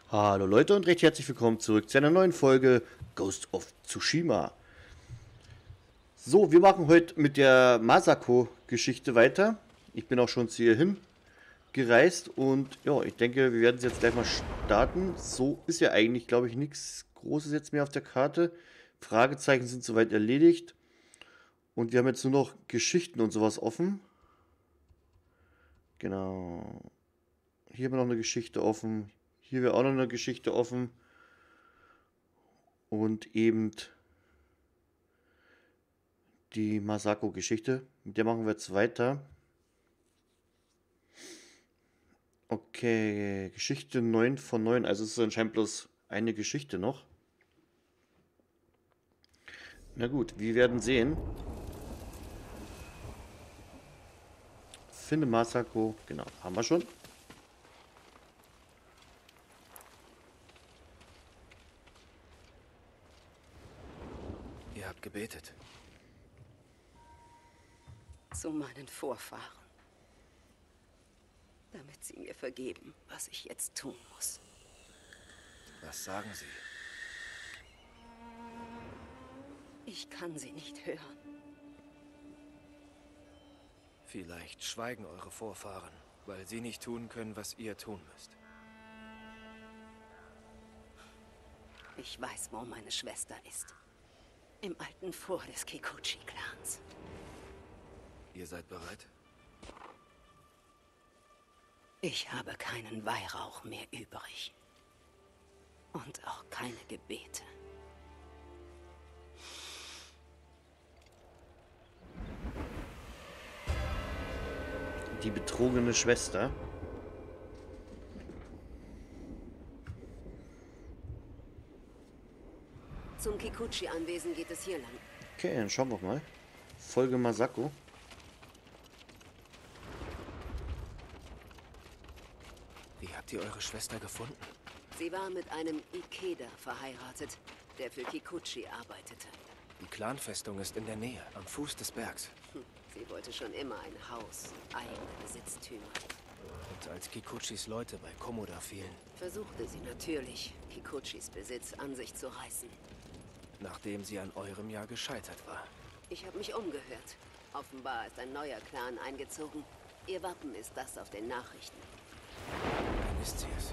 Hallo Leute und recht herzlich willkommen zurück zu einer neuen Folge Ghost of Tsushima. So, wir machen heute mit der Masako-Geschichte weiter. Ich bin auch schon zu ihr hingereist und ja, ich denke, wir werden es jetzt gleich mal starten. So ist ja eigentlich, glaube ich, nichts Großes jetzt mehr auf der Karte. Fragezeichen sind soweit erledigt und wir haben jetzt nur noch Geschichten und sowas offen. Genau. Hier haben wir noch eine Geschichte offen. Hier wäre auch noch eine Geschichte offen. Und eben die Masako-Geschichte. Mit der machen wir jetzt weiter. Okay, Geschichte 9 von 9. Also es ist anscheinend bloß eine Geschichte noch. Na gut, wir werden sehen. Finde Masako. Genau, haben wir schon. Ihr habt gebetet. Zu meinen Vorfahren. Damit sie mir vergeben, was ich jetzt tun muss. Was sagen sie? Ich kann sie nicht hören. Vielleicht schweigen eure Vorfahren, weil sie nicht tun können, was ihr tun müsst. Ich weiß, wo meine Schwester ist. Im alten Fort des Kikuchi-Clans. Ihr seid bereit? Ich habe keinen Weihrauch mehr übrig. Und auch keine Gebete. Die betrogene Schwester. Zum Kikuchi-Anwesen geht es hier lang. Okay, dann schauen wir mal. Folge Masako. Wie habt ihr eure Schwester gefunden? Sie war mit einem Ikeda verheiratet, der für Kikuchi arbeitete. Die Clanfestung ist in der Nähe, am Fuß des Bergs. Sie wollte schon immer ein Haus, eigene Besitztümer. Und als Kikuchis Leute bei Komoda fielen, Versuchte sie natürlich, Kikuchis Besitz an sich zu reißen. nachdem sie an eurem Jahr gescheitert war. Ich habe mich umgehört. Offenbar ist ein neuer Clan eingezogen. Ihr Wappen ist das auf den Nachrichten. Dann ist sie es.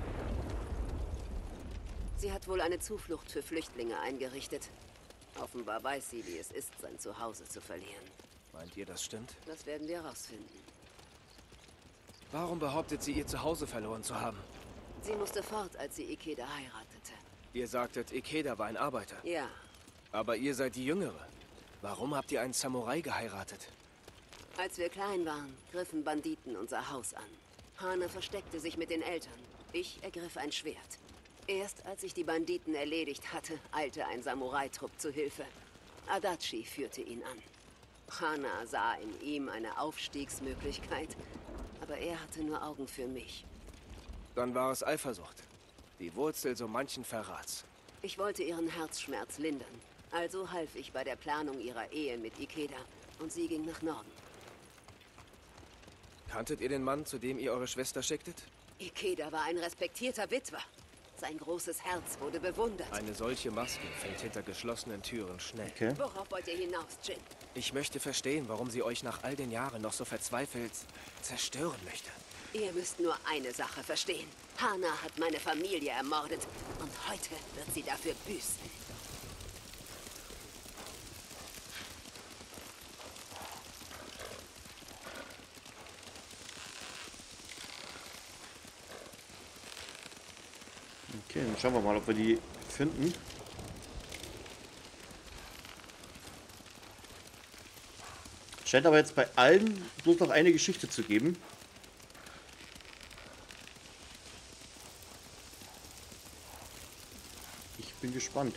Sie hat wohl eine Zuflucht für Flüchtlinge eingerichtet. Offenbar weiß sie, wie es ist, sein Zuhause zu verlieren. Meint ihr, das stimmt? Das werden wir herausfinden. Warum behauptet sie, ihr Zuhause verloren zu haben? Sie musste fort, als sie Ikeda heiratete. Ihr sagtet, Ikeda war ein Arbeiter. Ja, Aber ihr seid die Jüngere. Warum habt ihr einen Samurai geheiratet? als wir klein waren, griffen Banditen unser Haus an. Hane versteckte sich mit den Eltern. Ich ergriff ein Schwert. Erst als ich die Banditen erledigt hatte, eilte ein Samurai-Trupp zu Hilfe. Adachi führte ihn an. Hana sah in ihm eine Aufstiegsmöglichkeit, aber er hatte nur Augen für mich. Dann war es Eifersucht. Die Wurzel so manchen Verrats. Ich wollte ihren Herzschmerz lindern, also half ich bei der Planung ihrer Ehe mit Ikeda und sie ging nach Norden. Kanntet ihr den Mann, zu dem ihr eure Schwester schicktet? Ikeda war ein respektierter Witwer. Sein großes Herz wurde bewundert. Eine solche Maske fällt hinter geschlossenen Türen schnell. Okay. Worauf wollt ihr hinaus, Jin? Ich möchte verstehen, warum sie euch nach all den Jahren noch so verzweifelt zerstören möchte. Ihr müsst nur eine Sache verstehen. Hana hat meine Familie ermordet und heute wird sie dafür büßen. Okay, dann schauen wir mal, ob wir die finden. Scheint aber jetzt bei allen bloß noch eine Geschichte zu geben. Ich bin gespannt.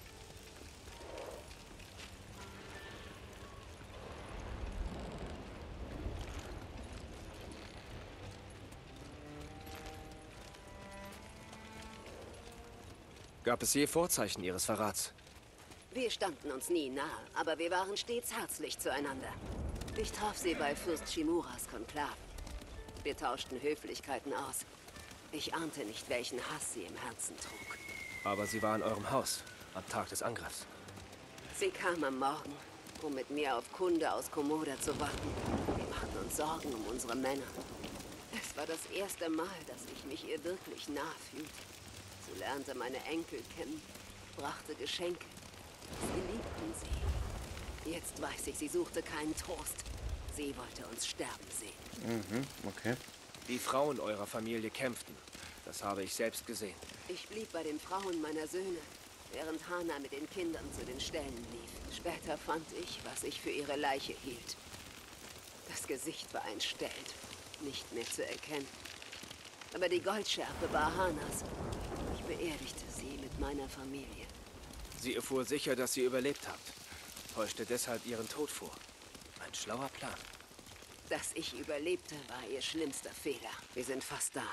Gab es je Vorzeichen ihres Verrats? Wir standen uns nie nahe, aber wir waren stets herzlich zueinander. Ich traf sie bei Fürst Shimuras Konklaven. Wir tauschten Höflichkeiten aus. Ich ahnte nicht, welchen Hass sie im Herzen trug. Aber sie war in eurem Haus, am Tag des Angriffs. Sie kam am Morgen, um mit mir auf Kunde aus Komoda zu warten. Wir machten uns Sorgen um unsere Männer. Es war das erste Mal, dass ich mich ihr wirklich nah fühlte. Sie lernte meine Enkel kennen, brachte Geschenke. Sie liebten sie. Jetzt weiß ich, sie suchte keinen Trost. Sie wollte uns sterben sehen. Okay. Die Frauen eurer Familie kämpften. Das habe ich selbst gesehen. Ich blieb bei den Frauen meiner Söhne, während Hana mit den Kindern zu den Ställen lief. Später fand ich, was ich für ihre Leiche hielt. Das Gesicht war entstellt, nicht mehr zu erkennen. Aber die Goldschärpe war Hanas. Ich beerdigte sie mit meiner Familie. Sie erfuhr sicher, dass ihr überlebt habt. Täuschte deshalb ihren Tod vor. Ein schlauer Plan. Dass ich überlebte, war ihr schlimmster Fehler. Wir sind fast da.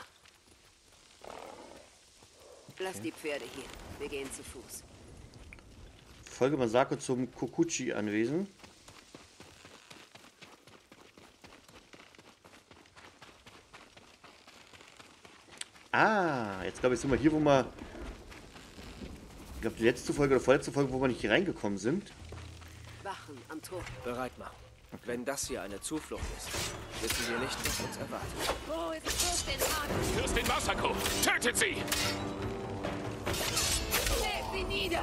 Lass die Pferde hier. Wir gehen zu Fuß. Folge Masako zum Kokuchi-Anwesen. Ah, jetzt glaube ich, sind wir hier, wo wir... Ich glaube, die letzte Folge oder vorletzte Folge, wo wir nicht hier reingekommen sind. Wachen am Tor. Bereit machen. Wenn das hier eine Zuflucht ist, wissen wir nicht, was uns erwartet. Wo ist Fürstin Hana? Fürstin Masako! Tötet sie! Schlägt sie nieder!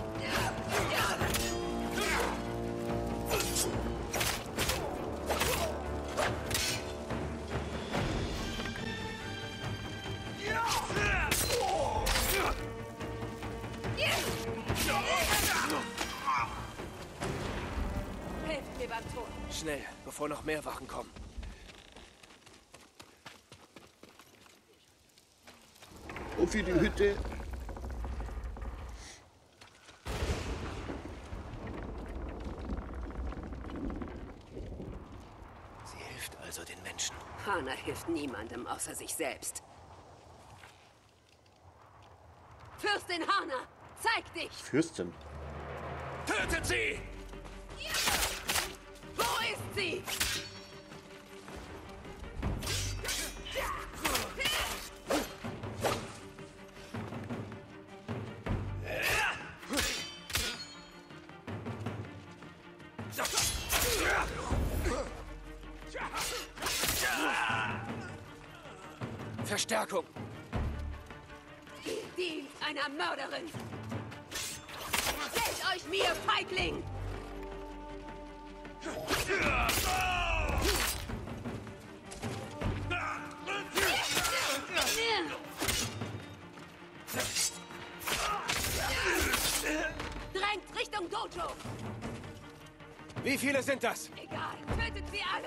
Helft mir beim Tor. Schnell, bevor noch mehr Wachen kommen. Auf in die Hütte. Sie hilft also den Menschen. Hana hilft niemandem außer sich selbst. Fürstin Hana, zeig dich! Fürstin. Tötet sie! Wo ist sie? Verstärkung! Sie dient einer Mörderin! Stellt euch mir, Feigling! Drängt Richtung Dojo! Wie viele sind das? Egal, tötet sie alle!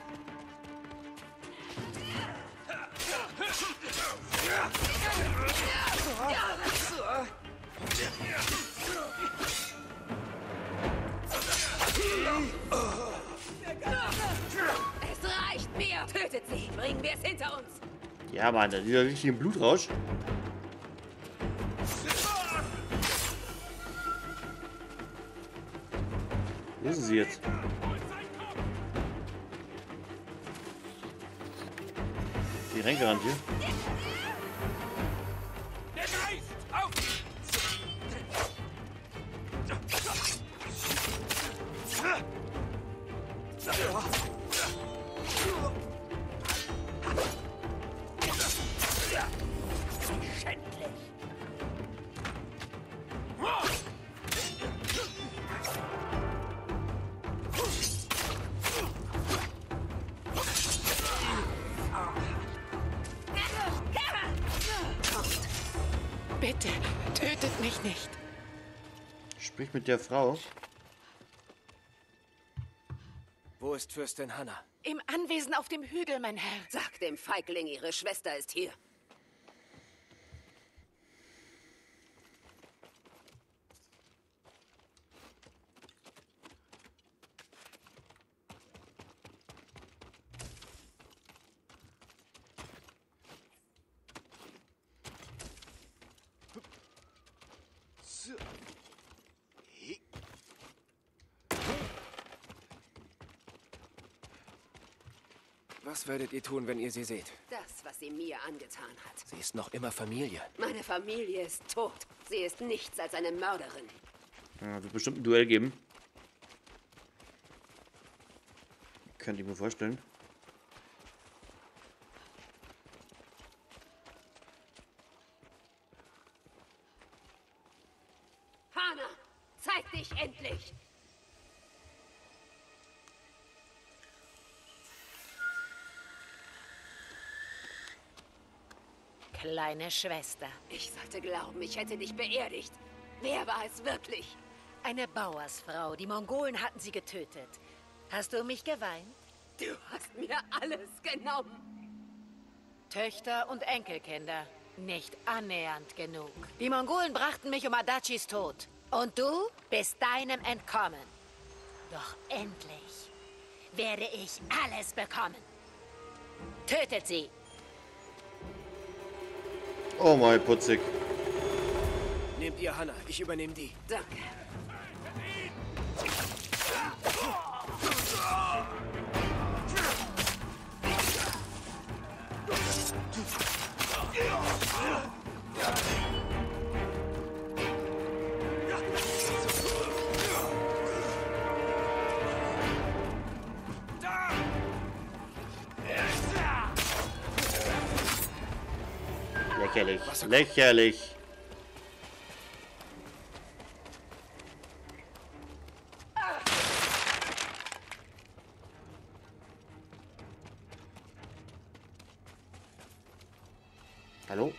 Es reicht mir! Tötet sie! Bringen wir es hinter uns! Ja, Mann, da ist wieder richtig ein Blutrausch. Wo ist sie jetzt? Die reingerannt hier. Der Geist! Auf! Schändlich! Bitte, tötet mich nicht. Sprich mit der Frau. Wo ist Fürstin Hana? Im Anwesen auf dem Hügel, mein Herr. Sag dem Feigling, ihre Schwester ist hier. Was werdet ihr tun, wenn ihr sie seht? Das, was sie mir angetan hat. Sie ist noch immer Familie. Meine Familie ist tot. Sie ist nichts als eine Mörderin. Ja, wird bestimmt ein Duell geben. Könnte ich mir vorstellen. Hana, zeig dich endlich! Kleine Schwester. Ich sollte glauben, ich hätte dich beerdigt. Wer war es wirklich? Eine Bauersfrau. Die Mongolen hatten sie getötet. Hast du mich geweint? Du hast mir alles genommen. Töchter und Enkelkinder. Nicht annähernd genug. Die Mongolen brachten mich um Adachis Tod. Und du bist deinem entkommen. Doch endlich werde ich alles bekommen. Tötet sie! Oh mein Putzig. Nehmt ihr Hannah, ich übernehme die. Danke. Lächerlich. Lächerlich. Hallo?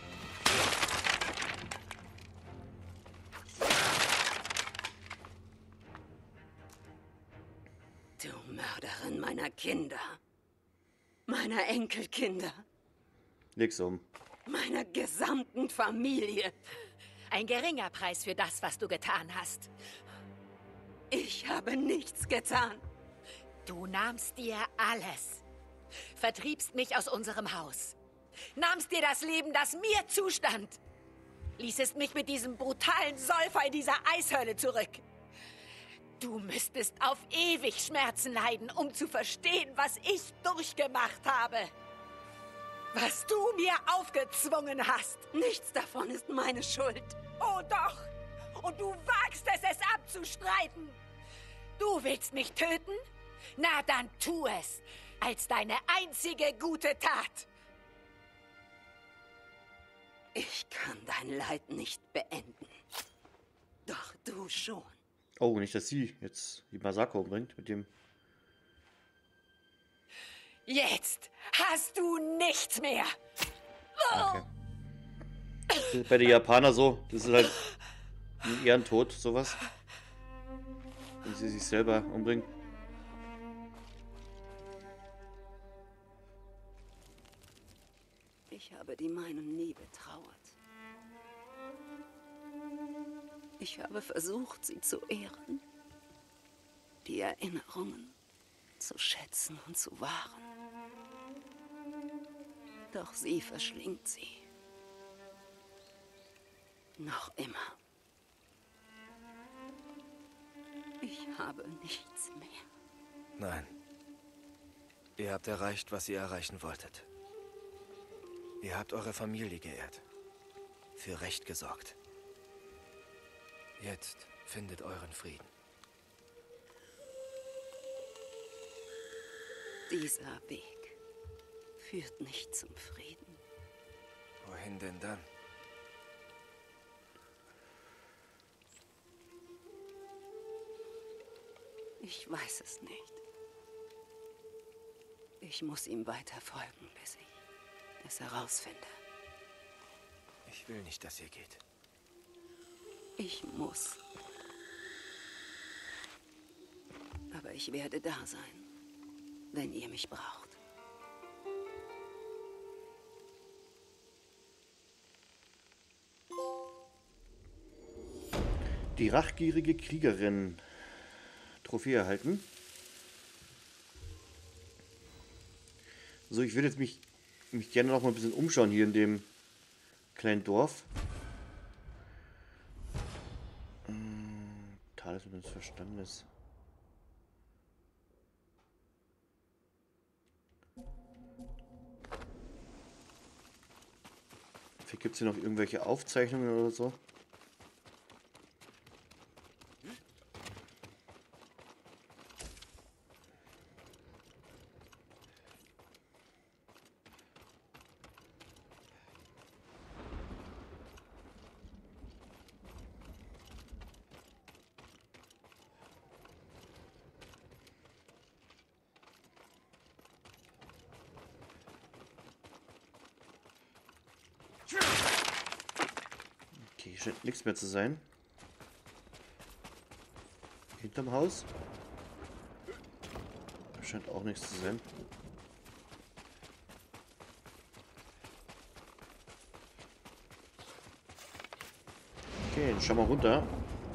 Du Mörderin meiner Kinder. Meiner Enkelkinder. Nix um. Meiner gesamten Familie. Ein geringer Preis für das, was du getan hast. Ich habe nichts getan. Du nahmst dir alles. Vertriebst mich aus unserem Haus. Nahmst dir das Leben, das mir zustand. Ließest mich mit diesem brutalen Säufer in dieser Eishölle zurück. Du müsstest auf ewig Schmerzen leiden, um zu verstehen, was ich durchgemacht habe. Was du mir aufgezwungen hast. Nichts davon ist meine Schuld. Oh doch! Und du wagst es abzustreiten. Du willst mich töten? Na, dann tu es. Als deine einzige gute Tat. Ich kann dein Leid nicht beenden. Doch du schon. Oh, nicht, dass sie jetzt die Masako umbringt mit dem... Jetzt hast du nichts mehr. Okay. Das ist bei den Japanern so, das ist halt ein Ehrentod, sowas. Wenn sie sich selber umbringen. Ich habe die meinen nie betrauert. Ich habe versucht, sie zu ehren. Die Erinnerungen zu schätzen und zu wahren. Doch sie verschlingt sie. Noch immer. Ich habe nichts mehr. Nein. Ihr habt erreicht, was ihr erreichen wolltet. Ihr habt eure Familie geehrt. Für Recht gesorgt. Jetzt findet euren Frieden. Dieser Weg führt nicht zum Frieden. Wohin denn dann? Ich weiß es nicht. Ich muss ihm weiter folgen, bis ich es herausfinde. Ich will nicht, dass ihr geht. Ich muss. Aber ich werde da sein, wenn ihr mich braucht. Die rachgierige Kriegerin. Trophäe erhalten. So, ich würde jetzt mich gerne noch mal ein bisschen umschauen hier in dem kleinen Dorf. Talisman des Verstandes. Gibt es hier noch irgendwelche Aufzeichnungen oder so? Okay, hier scheint nichts mehr zu sein. Hinterm Haus. Da scheint auch nichts zu sein. Okay, dann schauen wir runter.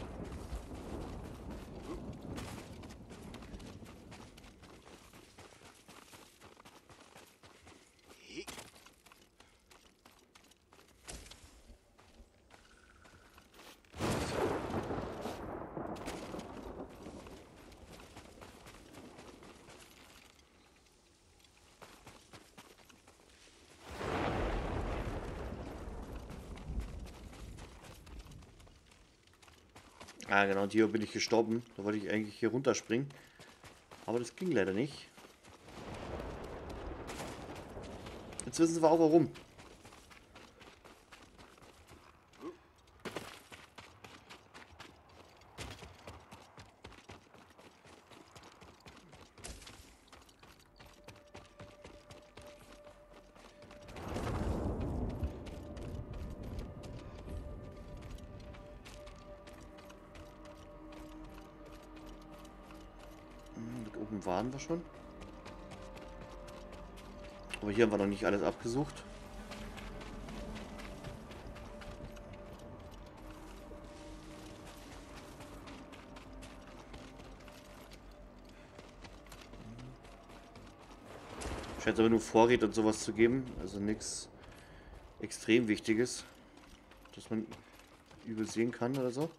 Ah, genau, und hier bin ich gestorben. Da wollte ich eigentlich hier runterspringen. Aber das ging leider nicht. Jetzt wissen wir auch warum. Oben waren wir schon. Aber hier haben wir noch nicht alles abgesucht. Scheint aber nur Vorräte und sowas zu geben. Also nichts extrem Wichtiges, dass man übersehen kann oder so.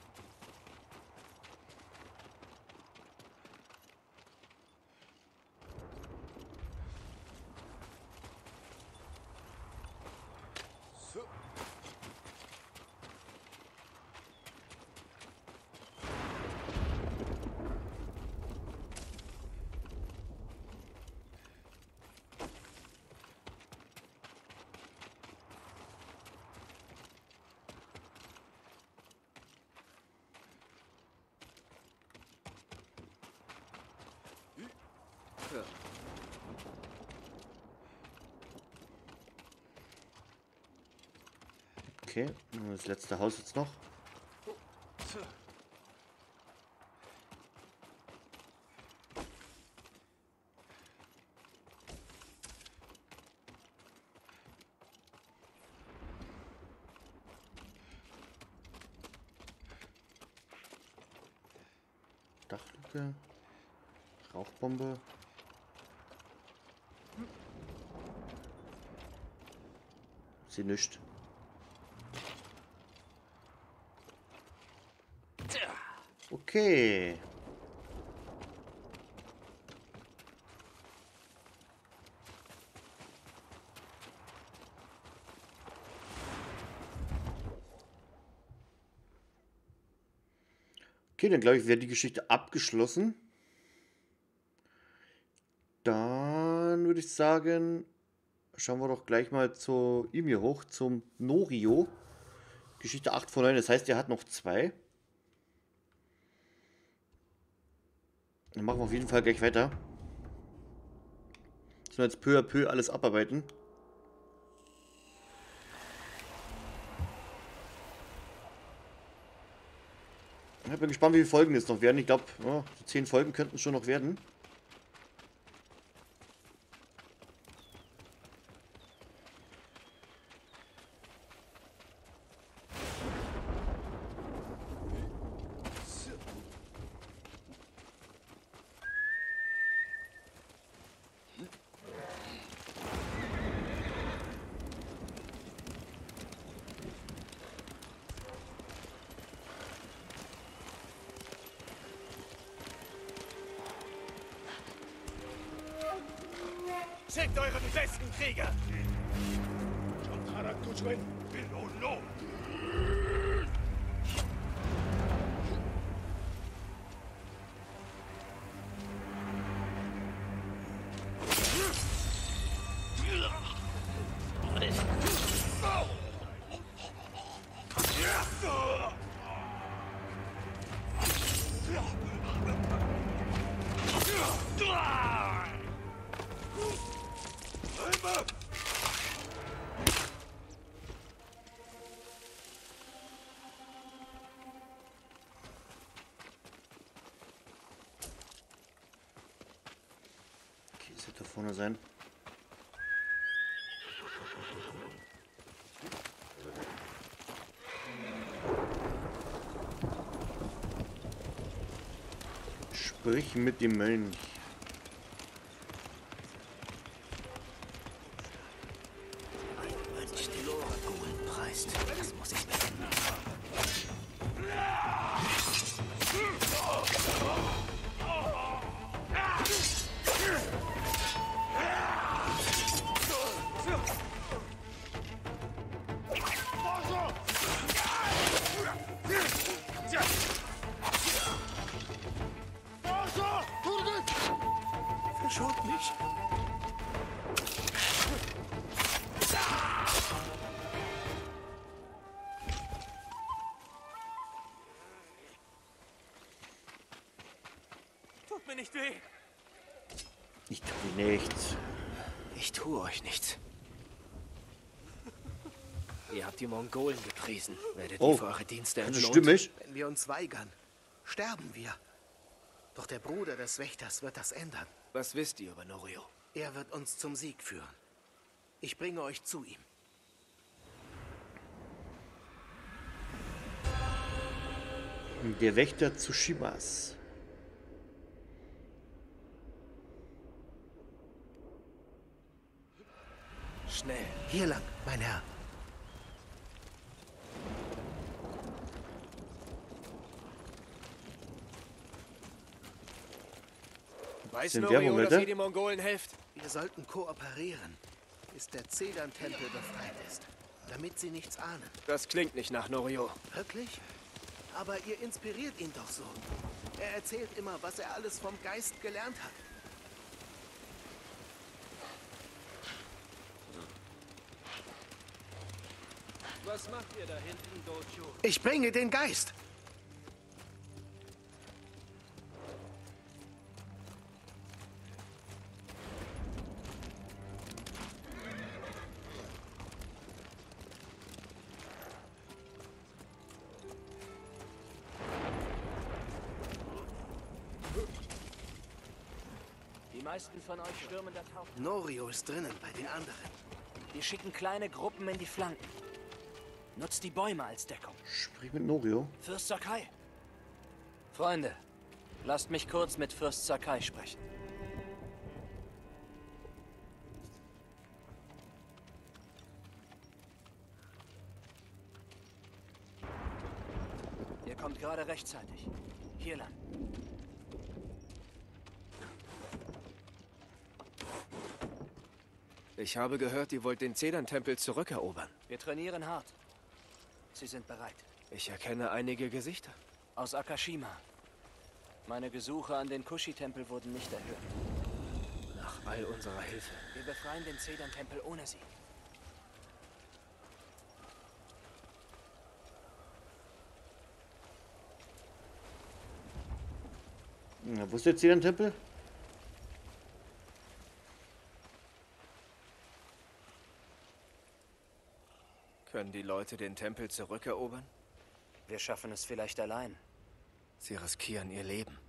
Okay, das letzte Haus jetzt noch. Dachluke, Rauchbombe. Sie nischt. Okay. Okay, dann glaube ich, wäre die Geschichte abgeschlossen. Dann würde ich sagen, schauen wir doch gleich mal zu ihm hier hoch, zum Norio. Geschichte 8 von 9, das heißt, er hat noch 2. Dann machen wir auf jeden Fall gleich weiter. Müssen wir jetzt peu à peu alles abarbeiten. Ich bin gespannt, wie viele Folgen es noch werden. Ich glaube, ja, 10 Folgen könnten es schon noch werden. Schickt euren besten Krieger! Schon Tarak Tuchwin? Okay, das wird da vorne sein. Sprich mit dem Mönch. Das muss ich wissen. Verschont mich. Tut mir nicht weh. Ich tue nichts. Ich tue euch nichts. Ihr habt die Mongolen gepriesen. Werdet ihr für eure Dienste das entlohnt? stimmt nicht. Wenn wir uns weigern, sterben wir. Doch der Bruder des Wächters wird das ändern. Was wisst ihr über Norio? Er wird uns zum Sieg führen. Ich bringe euch zu ihm. Der Wächter Tsushimas. Schnell. Hier lang, mein Herr. Weiß Sind Norio, Werbung, dass Leute? ihr den Mongolen helft? Wir sollten kooperieren, bis der Zedern-Tempel befreit ist. Damit sie nichts ahnen. Das klingt nicht nach Norio. Wirklich? Aber ihr inspiriert ihn doch so. Er erzählt immer, was er alles vom Geist gelernt hat. Was macht ihr da hinten, Gochu? Ich bringe den Geist. Die meisten von euch stürmen das Haupttor. Norio ist drinnen bei den anderen. Wir schicken kleine Gruppen in die Flanken. Nutzt die Bäume als Deckung. Sprich mit Norio. Fürst Sakai. Freunde, lasst mich kurz mit Fürst Sakai sprechen. Ihr kommt gerade rechtzeitig. Hier lang. Ich habe gehört, ihr wollt den Zedern-Tempel zurückerobern. Wir trainieren hart. Sie sind bereit. Ich erkenne einige Gesichter. Aus Akashima. Meine Gesuche an den Kushi-Tempel wurden nicht erhört. Nach all unserer Hilfe. Wir befreien den Zedern-Tempel ohne sie. Ja, wo ist jetzt hier ein Tempel? Können die Leute den Tempel zurückerobern? Wir schaffen es vielleicht allein. Sie riskieren ihr Leben.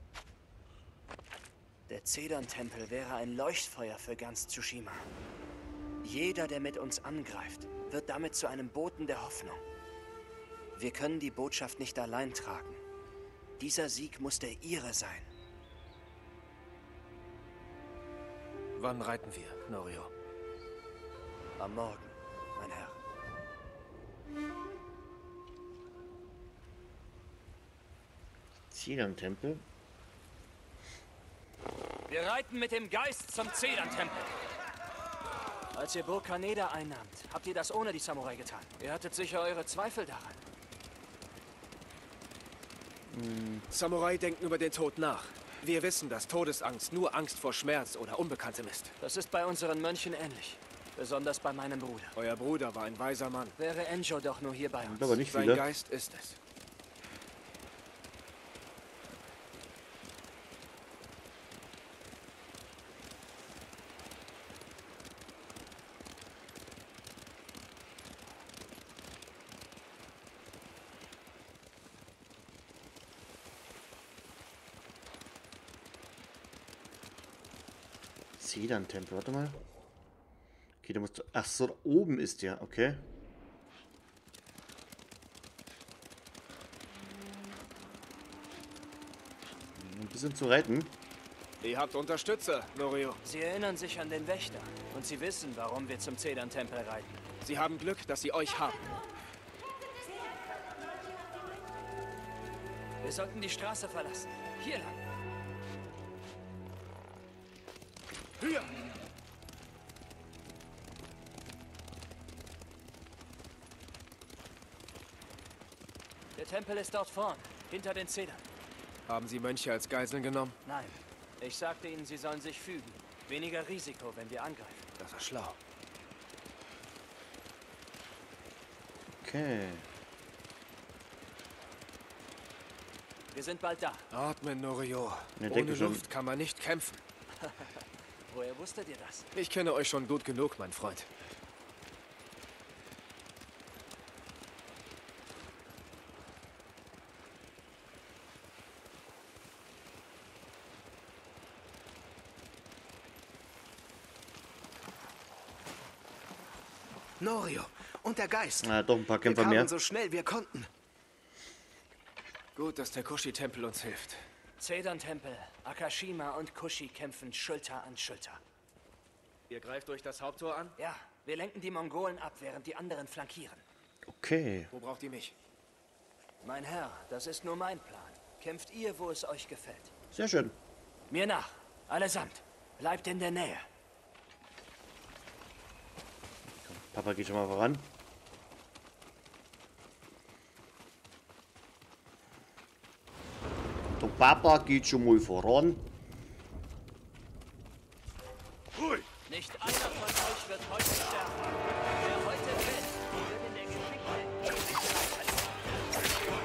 Der Zedern-Tempel wäre ein Leuchtfeuer für ganz Tsushima. Jeder, der mit uns angreift, wird damit zu einem Boten der Hoffnung. Wir können die Botschaft nicht allein tragen. Dieser Sieg muss der ihre sein. Wann reiten wir, Norio? Am Morgen, mein Herr. Zedern-Tempel. Wir reiten mit dem Geist zum Zedern-Tempel. Als ihr Burg Kaneda einnahmt, habt ihr das ohne die Samurai getan. Ihr hattet sicher eure Zweifel daran. Samurai denken über den Tod nach. Wir wissen, dass Todesangst nur Angst vor Schmerz oder Unbekanntem ist. Das ist bei unseren Mönchen ähnlich. Besonders bei meinem Bruder. Euer Bruder war ein weiser Mann. Wäre Enjo doch nur hier bei uns. Aber nicht Sein viele. Geist ist es. Zedern-Tempel, warte mal. Okay, da musst du. Ach so, da oben ist der, okay. Ein bisschen zu reiten. Ihr habt Unterstützer, Norio. Sie erinnern sich an den Wächter. Und sie wissen, warum wir zum Zedern-Tempel reiten. Sie haben Glück, dass sie euch haben. Wir sollten die Straße verlassen. Hier lang. Hier! Der Tempel ist dort vorn, hinter den Zedern. Haben Sie Mönche als Geiseln genommen? Nein. Ich sagte ihnen, sie sollen sich fügen. Weniger Risiko, wenn wir angreifen. Das war schlau. Okay. Wir sind bald da. Atmen, Norio. Ja, Ohne denke schon. Luft kann man nicht kämpfen. Woher wusstet ihr das? Ich kenne euch schon gut genug, mein Freund. Norio und der Geist. Ah, doch ein paar Wir Kämpfer kamen mehr. so schnell wir konnten. Gut, dass der Kushi-Tempel uns hilft. Zedern-Tempel, Akashima und Kushi kämpfen Schulter an Schulter. Ihr greift durch das Haupttor an? Ja, wir lenken die Mongolen ab, während die anderen flankieren. Okay. Wo braucht ihr mich? Mein Herr, das ist nur mein Plan. Kämpft ihr, wo es euch gefällt. Sehr schön. Mir nach, allesamt. Bleibt in der Nähe. Papa geht schon mal voran. Der Papa geht schon mal voran. Nicht einer von euch wird heute sterben. Wer heute fällt, wird in der Geschichte ewig bleiben.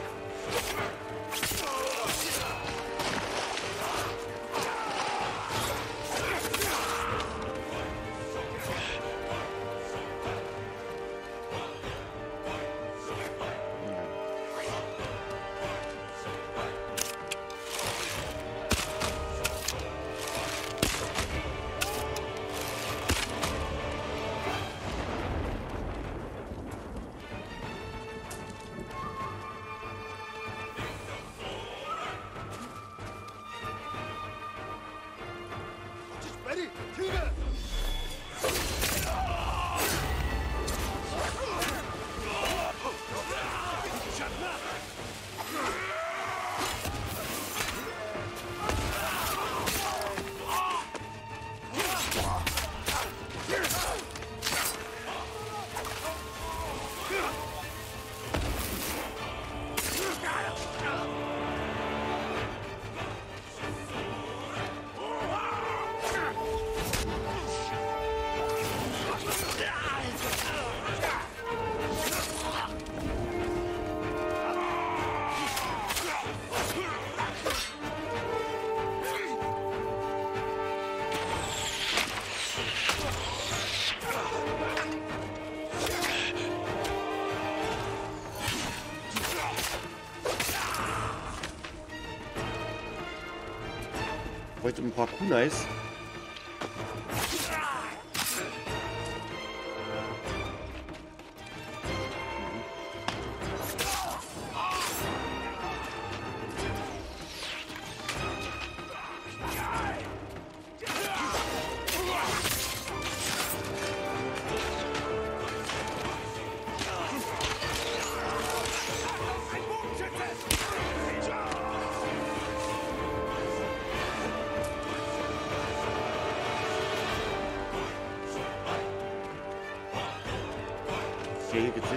Heute ein paar Kunais.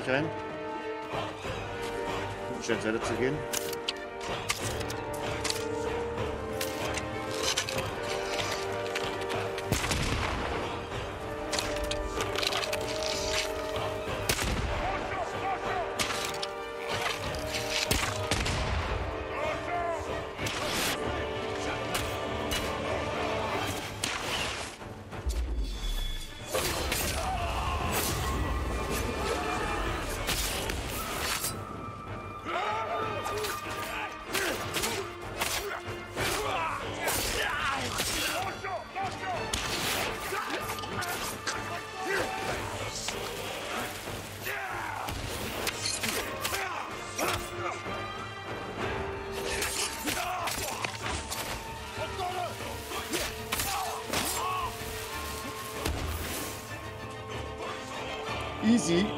nicht rein. Scheint weiter zu gehen. Easy.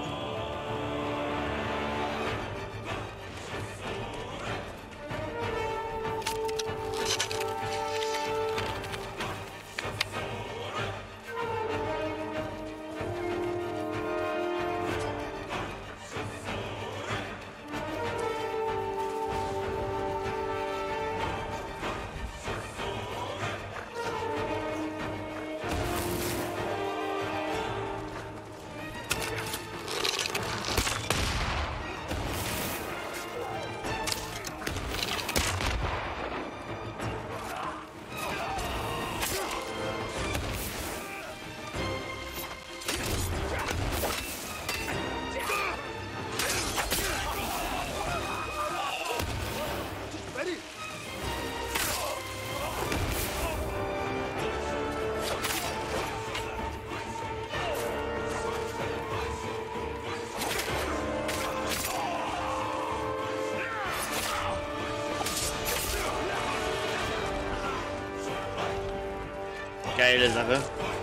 Geile Sache.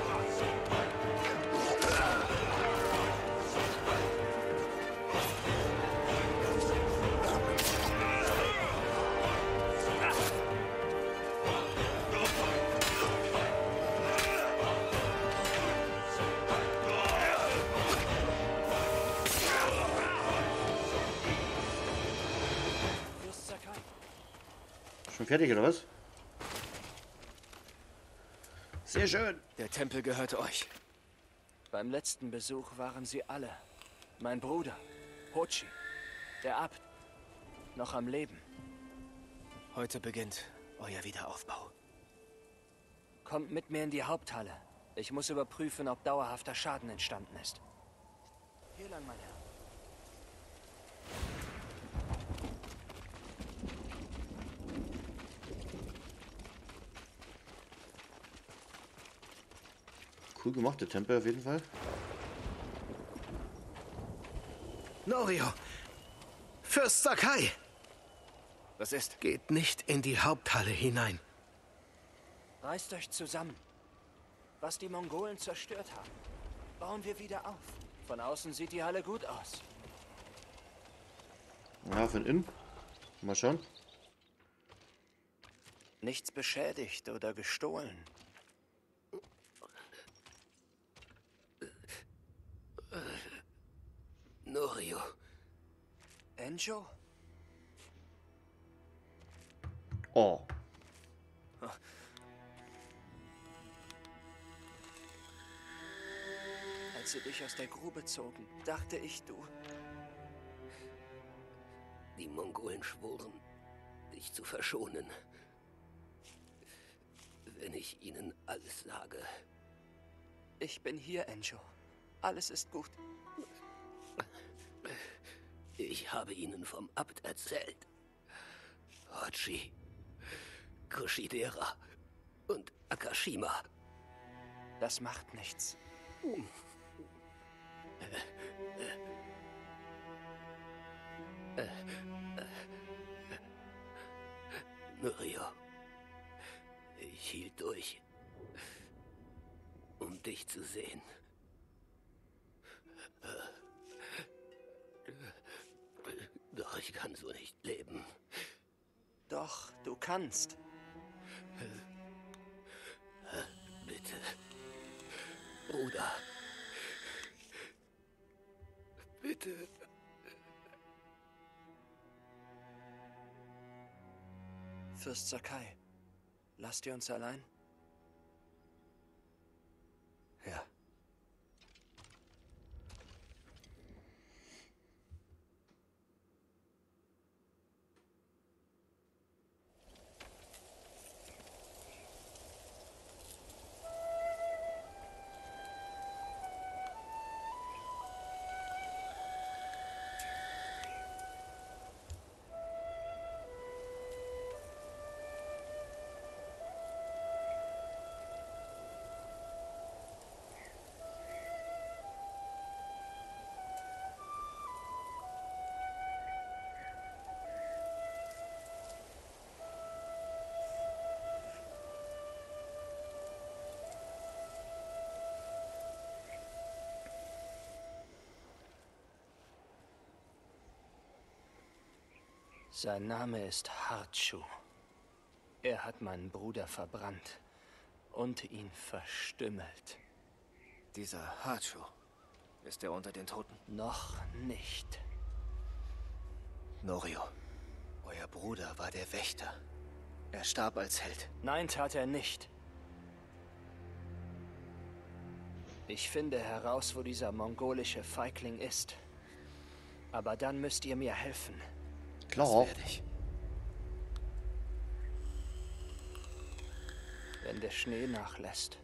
Schon fertig oder was? Sehr schön. Der Tempel gehört euch. Beim letzten Besuch waren sie alle. Mein Bruder, Hochi, der Abt, noch am Leben. Heute beginnt euer Wiederaufbau. Kommt mit mir in die Haupthalle. Ich muss überprüfen, ob dauerhafter Schaden entstanden ist. Hier lang, mein Herr. Cool gemacht, der Tempel auf jeden Fall. Norio! Fürst Sakai! Was ist? Geht nicht in die Haupthalle hinein. Reißt euch zusammen. Was die Mongolen zerstört haben, bauen wir wieder auf. Von außen sieht die Halle gut aus. Ja, von innen. Mal schauen. Nichts beschädigt oder gestohlen. Norio. Enjo? Oh. Als sie dich aus der Grube zogen, dachte ich, du... Die Mongolen schworen, dich zu verschonen. Wenn ich ihnen alles sage. Ich bin hier, Enjo. Alles ist gut. Ich habe ihnen vom Abt erzählt. Hochi, Kushidera und Akashima. Das macht nichts. Norio, ich hielt durch, um dich zu sehen. Doch ich kann so nicht leben. Doch, du kannst. Bitte. Bruder. Bitte. Fürst Sakai, lasst ihr uns allein? Ja. Sein Name ist Harchu. Er hat meinen Bruder verbrannt und ihn verstümmelt. Dieser Hachu, ist er unter den Toten? Noch nicht. Norio, euer Bruder war der Wächter. Er starb als Held. Nein, tat er nicht. Ich finde heraus, wo dieser mongolische Feigling ist. Aber dann müsst ihr mir helfen. Klar. Das werde ich. Wenn der Schnee nachlässt,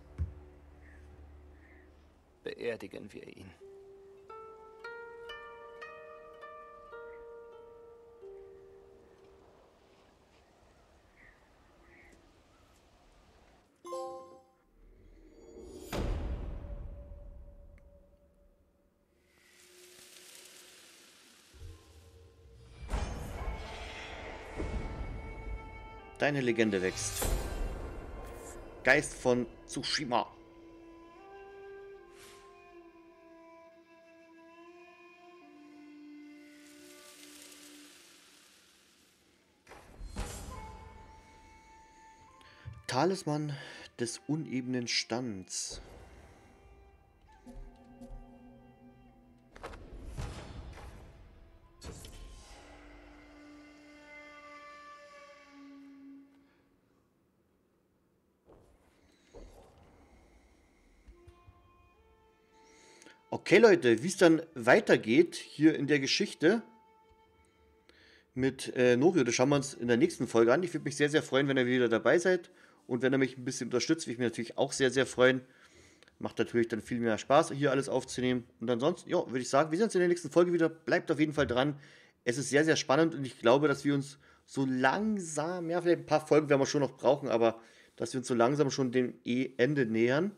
beerdigen wir ihn. Deine Legende wächst. Geist von Tsushima. Talisman des unebenen Stands. Okay, Leute, wie es dann weitergeht hier in der Geschichte mit Norio, das schauen wir uns in der nächsten Folge an. Ich würde mich sehr, sehr freuen, wenn ihr wieder dabei seid und wenn ihr mich ein bisschen unterstützt, würde ich mich natürlich auch sehr, sehr freuen. Macht natürlich dann viel mehr Spaß, hier alles aufzunehmen. Und ansonsten, ja, würde ich sagen, wir sehen uns in der nächsten Folge wieder. Bleibt auf jeden Fall dran. Es ist sehr, sehr spannend und ich glaube, dass wir uns so langsam, ja, vielleicht ein paar Folgen werden wir schon noch brauchen, aber dass wir uns so langsam schon dem Ende nähern.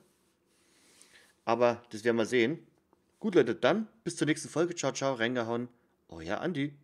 Aber das werden wir sehen. Gut, Leute, dann bis zur nächsten Folge. Ciao, ciao, reingehauen. Euer Andi.